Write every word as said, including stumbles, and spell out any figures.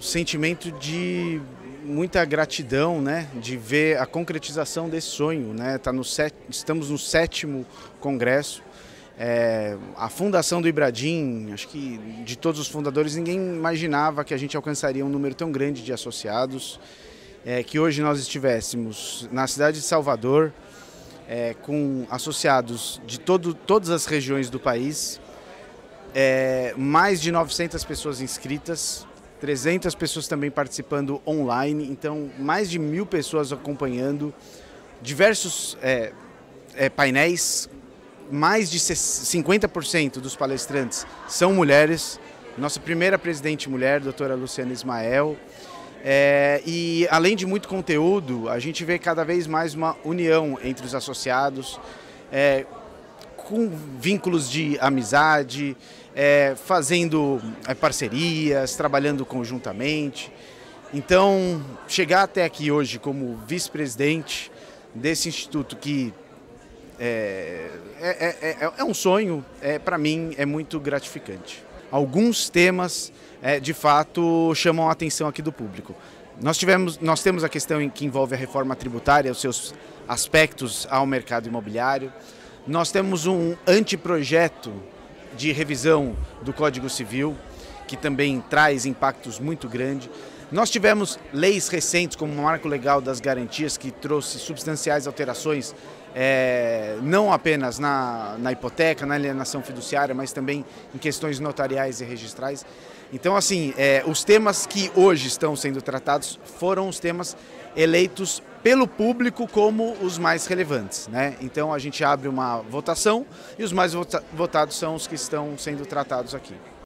sentimento de muita gratidão, né, de ver a concretização desse sonho, né? Tá no set... Estamos no sétimo congresso. É, a fundação do Ibradim, acho que de todos os fundadores, ninguém imaginava que a gente alcançaria um número tão grande de associados, é, que hoje nós estivéssemos na cidade de Salvador, é, com associados de todo, todas as regiões do país, é, mais de novecentas pessoas inscritas, trezentas pessoas também participando online, então mais de mil pessoas acompanhando, diversos é, é, painéis. Mais de cinquenta por cento dos palestrantes são mulheres. Nossa primeira presidente mulher, doutora Luciana Ismael. É, e além de muito conteúdo, a gente vê cada vez mais uma união entre os associados, é, com vínculos de amizade, é, fazendo é, parcerias, trabalhando conjuntamente. Então, chegar até aqui hoje como vice-presidente desse instituto que É, é, é, é um sonho, é, para mim é muito gratificante. Alguns temas, é, de fato, chamam a atenção aqui do público. Nós, tivemos, nós temos a questão em que envolve a reforma tributária, os seus aspectos ao mercado imobiliário. Nós temos um anteprojeto de revisão do Código Civil, que também traz impactos muito grandes. Nós tivemos leis recentes, como o Marco Legal das Garantias, que trouxe substanciais alterações, é, não apenas na, na hipoteca, na alienação fiduciária, mas também em questões notariais e registrais. Então, assim, é, os temas que hoje estão sendo tratados foram os temas eleitos pelo público como os mais relevantes, né? Então, a gente abre uma votação e os mais vota- votados são os que estão sendo tratados aqui.